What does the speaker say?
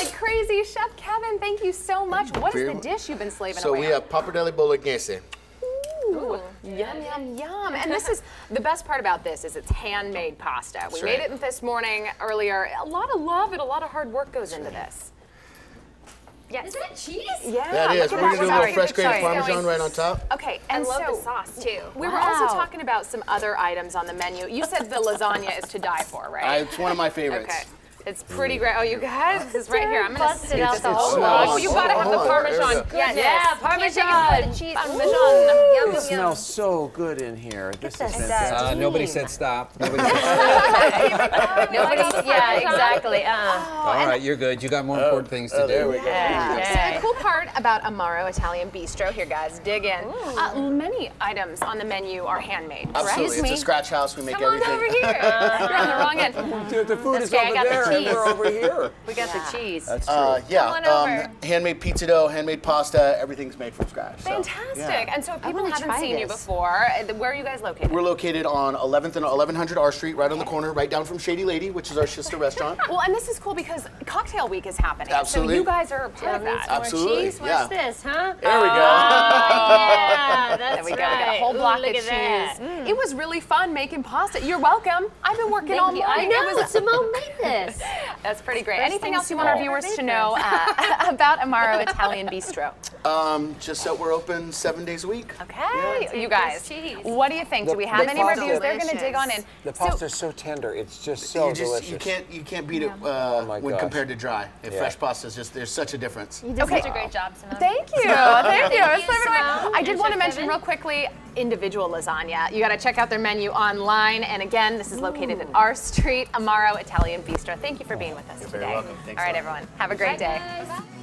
like crazy. Chef Kevin, thank you so much. What is the dish you've been slaving away on? So we have pappardelle bolognese. Ooh, yum, yum, yum. And this is, the best part about this is it's handmade pasta. We made it this morning earlier. A lot of love and a lot of hard work goes into this. Yes. Is that cheese? Yeah. That is. We're going to do a little fresh grated Parmesan right on top. Okay, and I love so the sauce too. We were also talking about some other items on the menu. You said the lasagna is to die for, right? It's one of my favorites. Okay. It's pretty great. Oh, you guys, this is right here. I'm going to busted out the whole Oh, you got to have the Parmesan. Yeah, Parmesan. Cheese. Parmesan. It smells so good in here. This is fantastic. Nobody said stop. Nobody said stop. Yeah, exactly. All right, you're good. You got more important things to do. There we go. So the cool part about Amaro Italian Bistro, here guys, dig in. Many items on the menu are handmade, correct? Absolutely. It's a scratch house. We make Come on everything. over here. You're on the wrong end. The food is okay, I over got the there, and cheese. we're over here. We got the cheese. That's true. Handmade pizza dough, handmade pasta. Everything's made from scratch. So, Fantastic. And so if people haven't try seen you this. before, where are you guys located? We're located on 11th and 1100 R Street, right on the corner, right down from Shady Lady, which is our sister restaurant. Well, and this is cool because Cocktail Week is happening. Absolutely. So you guys are part of that. Absolutely. Cheese, what's this, huh? There we go. Yeah, that's There we go. We got a whole block of cheese. It was really fun making pasta. You're welcome. I've been working all morning. I know, Simone made this. That's pretty great. Anything else you want our viewers to know about Amaro Italian Bistro? Just that we're open 7 days a week. Okay, you guys, what do you think? Do we have any reviews? They're going to dig on in. The pasta is so tender. It's just so delicious. You can't beat it when compared to dry. Fresh pasta is just, there's such a difference. You did such a great job, Simone. Thank you. Thank you. Thank you, Simone. I did And want to Chef mention Kevin. real quickly, individual lasagna. You got to check out their menu online. And again, this is located at R Street, Amaro Italian Bistro. Thank you for being with us today. Very welcome. Thanks All right, a lot. everyone. Have a great day. Guys.